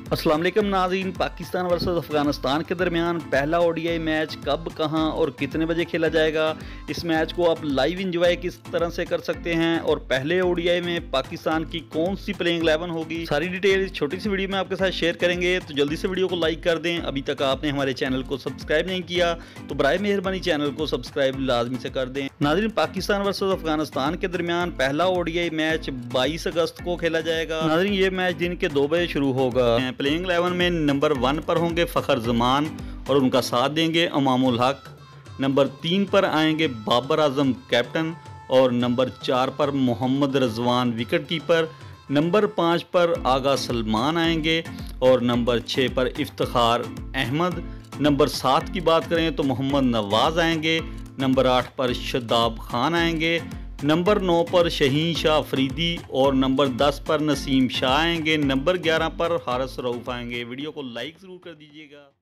अस्सलाम वालेकुम नाज़रीन। पाकिस्तान वर्सेस अफ़गानिस्तान के दरमियान पहला ओडीआई मैच कब, कहां और कितने बजे खेला जाएगा, इस मैच को आप लाइव इंजॉय किस तरह से कर सकते हैं और पहले ओडीआई में पाकिस्तान की कौन सी प्लेइंग 11 होगी, सारी डिटेल इस छोटी सी वीडियो में आपके साथ शेयर करेंगे। तो जल्दी से वीडियो को लाइक कर दें। अभी तक आपने हमारे चैनल को सब्सक्राइब नहीं किया तो बराए मेहरबानी चैनल को सब्सक्राइब लाजमी से कर दें। नाज़रीन, पाकिस्तान वर्सेस अफ़गानिस्तान के दरमियान पहला ओडीआई मैच 22 अगस्त को खेला जाएगा। नाज़रीन, ये मैच दिन के 2 बजे शुरू होगा। प्लेइंग 11 में नंबर 1 पर होंगे फ़खर जमान और उनका साथ देंगे इमामुल हक। नंबर 3 पर आएंगे बाबर आजम कैप्टन और नंबर 4 पर Mohammad Rizwan wicket keeper. Number 5 पर आगा सलमान आएंगे और नंबर 6 पर इफ्तिखार अहमद। नंबर 7 की बात करें तो मोहम्मद नवाज आएंगे। नंबर 8 पर शदाब खान आएंगे। नंबर 9 पर शहीन शाह अफरीदी और नंबर 10 पर नसीम शाह आएंगे। नंबर 11 पर हारिस रऊफ आएंगे। वीडियो को लाइक ज़रूर कर दीजिएगा।